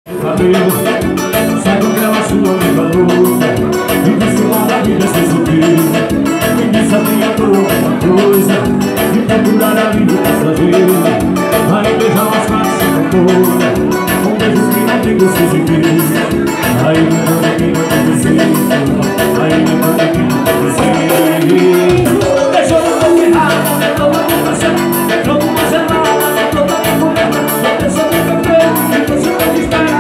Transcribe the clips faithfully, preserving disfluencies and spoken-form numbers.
cabelo, sabe que ela sua amiga louca e disse lá da vida sem sofrer. Me disse a minha dor uma coisa de procurar alívio passageiro. Aí beijar as quatro sem contorno, com beijos que não tem gosto de beijo. Aí me manda quem não tem desejo, aí me manda quem não tem desejo. Deixou um pouco errado, aumentou a ocupação, entrou numa gelada, entrou na problema, não pensou no café, e você não te espera.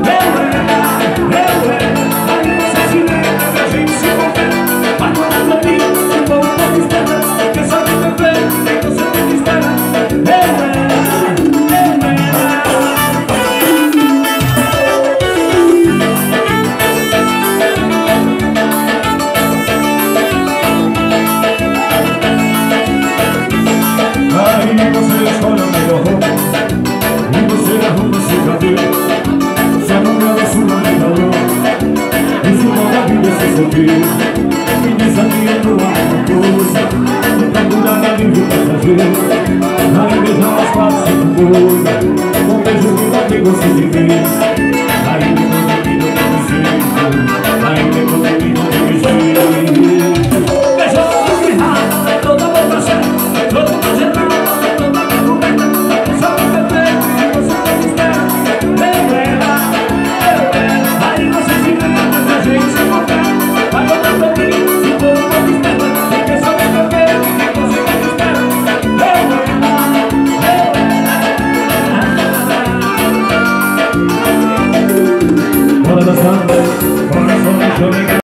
Me desafiando a uma coisa de procurar alívio passageiro. Aí beijar as quatro sem coisa, com beijos que não tem gosto de ver.